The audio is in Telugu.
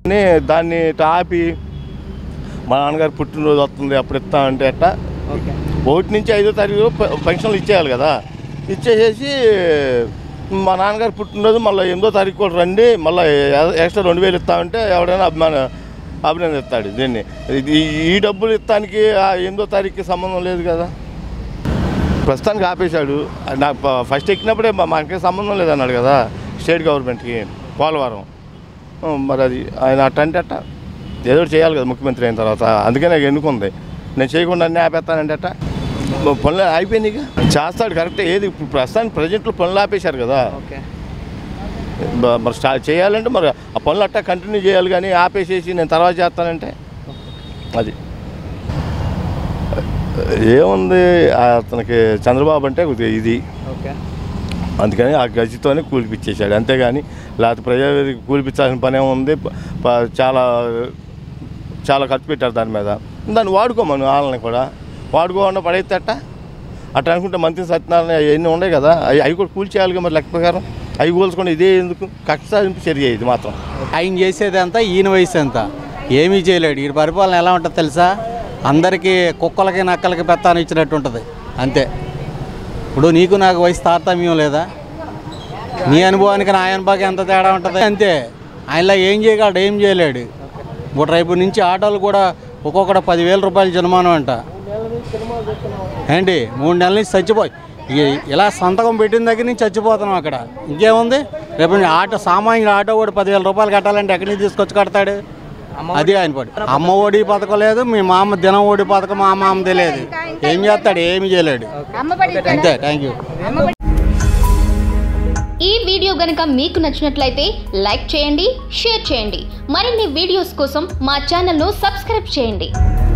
దాన్ని ఆపి మా నాన్నగారు పుట్టినరోజు వస్తుంది అప్పుడు ఇస్తా అంటే అట్టా 1 నుంచి 5వ తారీఖు పెన్షన్లు ఇచ్చేయాలి కదా. ఇచ్చేసేసి మా నాన్నగారు పుట్టినరోజు మళ్ళీ 8వ తారీఖు కూడా రండి, మళ్ళీ ఎక్స్ట్రా 2000 ఇస్తామంటే ఎవడైనా అభినందిస్తాడు. దీన్ని ఈ డబ్బులు ఇస్తానికి 8వ తారీఖుకి సంబంధం లేదు కదా. ప్రస్తుతానికి ఆపేశాడు. నాకు ఫస్ట్ ఎక్కినప్పుడే మాకే సంబంధం లేదన్నాడు కదా స్టేట్ గవర్నమెంట్కి పోలవరం. మరి అది ఆయన అట్ట ఏదో చేయాలి కదా ముఖ్యమంత్రి అయిన తర్వాత. అందుకే నాకు ఎన్నుకుంది. నేను చేయకుండా అన్నీ ఆపేస్తానంటే అట్ట పనులు అయిపోయింది. ఇక చేస్తాడు కరెక్టే. ఏది ఇప్పుడు ప్రస్తుతానికి ప్రజెంట్లో పనులు ఆపేశారు కదా. మరి స్టార్ట్ చేయాలంటే మరి ఆ పనులు అట్టా కంటిన్యూ చేయాలి. కానీ ఆపేసేసి నేను తర్వాత చేస్తానంటే అది ఏముంది. అతనికి చంద్రబాబు అంటే ఇది అందుకని ఆ గజితోనే కూలిపిచ్చేసాడు. అంతేగాని లేకపోతే ప్రజావేదిక కూలిపించాల్సిన పని ఏముంది. చాలా చాలా ఖర్చు పెట్టారు దాని మీద. దాన్ని వాడుకోమను వాళ్ళని కూడా వాడుకోకుండా పడైతే అట్ట అనుకుంటే మంత్రి సత్యనారాయణ అవన్నీ ఉన్నాయి కదా, అవి కూడా కూల్చేయాలిగా మరి లెక్క ప్రకారం. అవి కూల్చుకోండి. ఇదే ఎందుకు కక్ష సాధింపు చర్య ఇది మాత్రం. ఆయన చేసేది అంతా ఈయన వయసు ఎంత ఏమీ చేయలేడు. ఈ పరిపాలన ఎలా ఉంటుంది తెలుసా, అందరికీ కుక్కలకి నక్కలకి పెత్తాన్ని ఇచ్చినట్టు ఉంటుంది అంతే. ఇప్పుడు నీకు నాకు వయసు తారతమ్యం లేదా? నీ అనుభవానికి నా అనుభవానికి ఎంత తేడా ఉంటుంది అంతే. ఆయనలా ఏం చేయగలడు? ఏం చేయలేడు. ఇప్పుడు రేపు నుంచి ఆటోలు కూడా ఒక్కొక్కటి 10,000 రూపాయలు జుర్మానం అంట ఏంటి. 3 నెలల నుంచి చచ్చిపోయి ఇలా సంతకం పెట్టిన దగ్గర నుంచి చచ్చిపోతున్నాం అక్కడ. ఇంకేముంది? రేపు సామాన్యుడు ఆటో కూడా 10,000 రూపాయలు కట్టాలంటే ఎక్కడి నుంచి తీసుకొచ్చి కడతాడు? అది ఆయన పడి. అమ్మ ఒడి పథకం లేదు, మీ మామ దినం ఒడి పథకం మా మామ తెలియదు. ఏం చేస్తాడు? ఏమి చేయలేడు అంతే. Thank you. ఈ వీడియో గనుక మీకు నచ్చినట్లయితే లైక్ చేయండి, షేర్ చేయండి. మరిన్ని వీడియోస్ కోసం మా ఛానల్ను సబ్స్క్రైబ్ చేయండి.